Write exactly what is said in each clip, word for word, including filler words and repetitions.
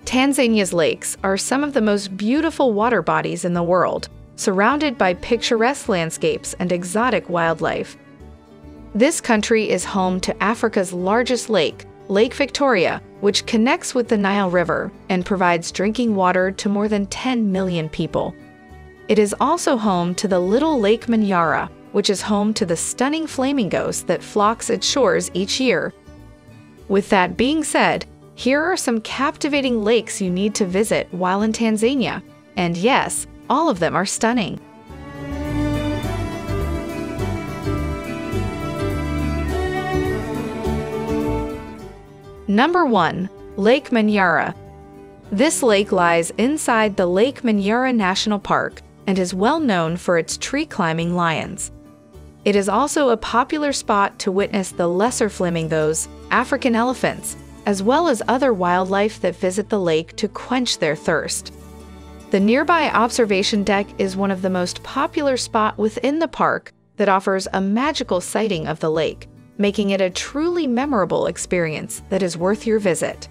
Tanzania's lakes are some of the most beautiful water bodies in the world, surrounded by picturesque landscapes and exotic wildlife. This country is home to Africa's largest lake, Lake Victoria, which connects with the Nile River and provides drinking water to more than ten million people. It is also home to the Little Lake Manyara, which is home to the stunning flamingos that flocks its shores each year. With that being said, here are some captivating lakes you need to visit while in Tanzania. And yes, all of them are stunning. Number one. Lake Manyara. This lake lies inside the Lake Manyara National Park and is well known for its tree-climbing lions. It is also a popular spot to witness the lesser flamingos, African elephants, as well as other wildlife that visit the lake to quench their thirst. The nearby observation deck is one of the most popular spots within the park that offers a magical sighting of the lake, making it a truly memorable experience that is worth your visit.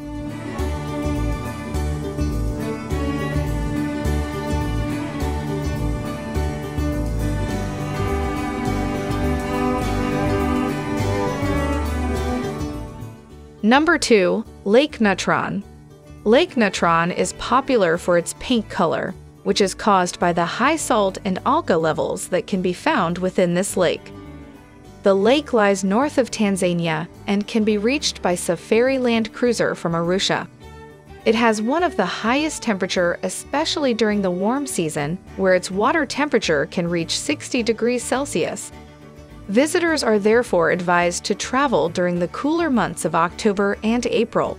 Number two. Lake Natron. Lake Natron is popular for its pink color, which is caused by the high salt and alga levels that can be found within this lake. The lake lies north of Tanzania and can be reached by Safari Land Cruiser from Arusha. It has one of the highest temperature, especially during the warm season, where its water temperature can reach sixty degrees Celsius. Visitors are therefore advised to travel during the cooler months of October and April.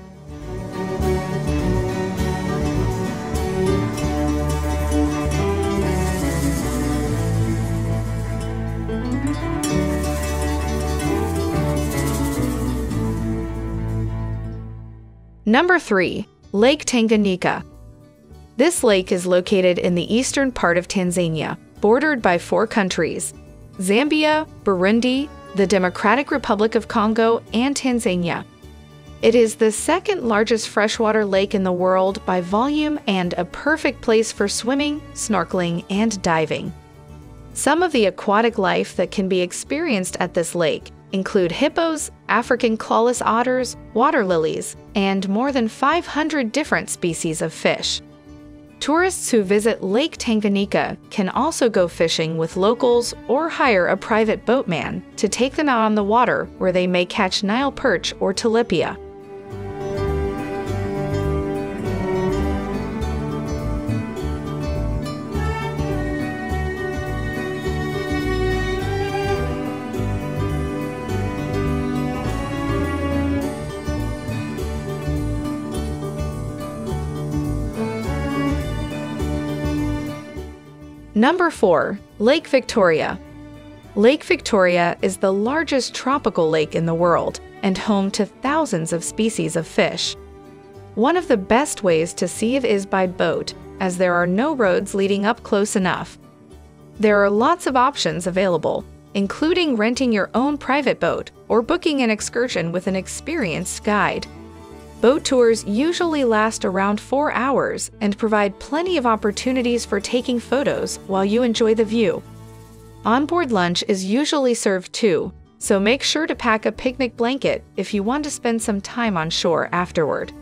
Number three. Lake Tanganyika. This lake is located in the eastern part of Tanzania, bordered by four countries: Zambia, Burundi, the Democratic Republic of Congo, and Tanzania. It is the second largest freshwater lake in the world by volume and a perfect place for swimming, snorkeling, and diving. Some of the aquatic life that can be experienced at this lake include hippos, African clawless otters, water lilies, and more than five hundred different species of fish. Tourists who visit Lake Tanganyika can also go fishing with locals or hire a private boatman to take them out on the water where they may catch Nile perch or tilapia. Number four. Lake Victoria. Lake Victoria is the largest tropical lake in the world and home to thousands of species of fish. One of the best ways to see it is by boat, as there are no roads leading up close enough. There are lots of options available, including renting your own private boat or booking an excursion with an experienced guide. Boat tours usually last around four hours and provide plenty of opportunities for taking photos while you enjoy the view. Onboard lunch is usually served too, so make sure to pack a picnic blanket if you want to spend some time on shore afterward.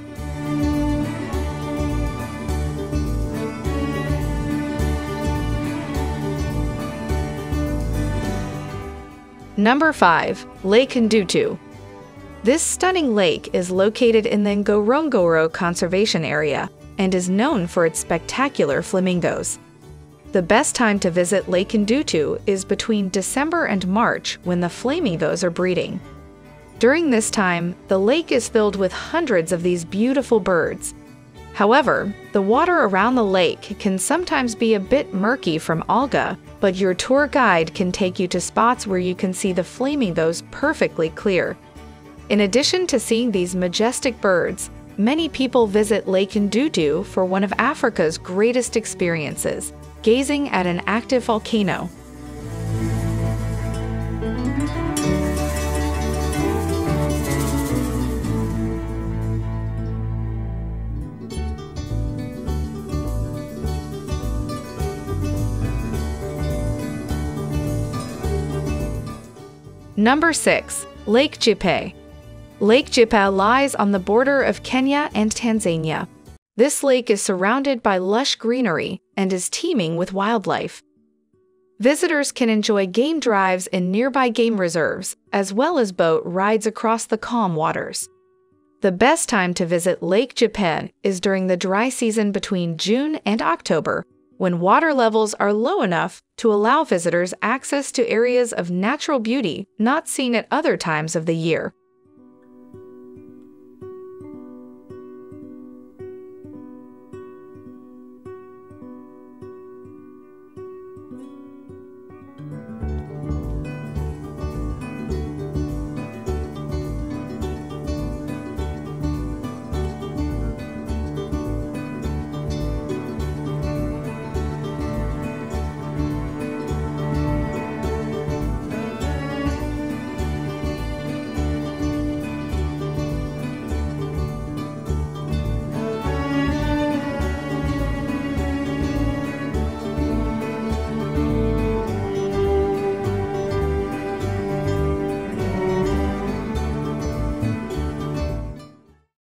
Number five. Lake Ndutu. This stunning lake is located in the Ngorongoro Conservation Area and is known for its spectacular flamingos. The best time to visit Lake Ndutu is between December and March, when the flamingos are breeding. During this time, the lake is filled with hundreds of these beautiful birds. However, the water around the lake can sometimes be a bit murky from alga, but your tour guide can take you to spots where you can see the flamingos perfectly clear. In addition to seeing these majestic birds, many people visit Lake Ndutu for one of Africa's greatest experiences, gazing at an active volcano. Number six. Lake Jipe. Lake Jipe lies on the border of Kenya and Tanzania. This lake is surrounded by lush greenery and is teeming with wildlife. Visitors can enjoy game drives in nearby game reserves, as well as boat rides across the calm waters. The best time to visit Lake Jipe is during the dry season between June and October, when water levels are low enough to allow visitors access to areas of natural beauty not seen at other times of the year.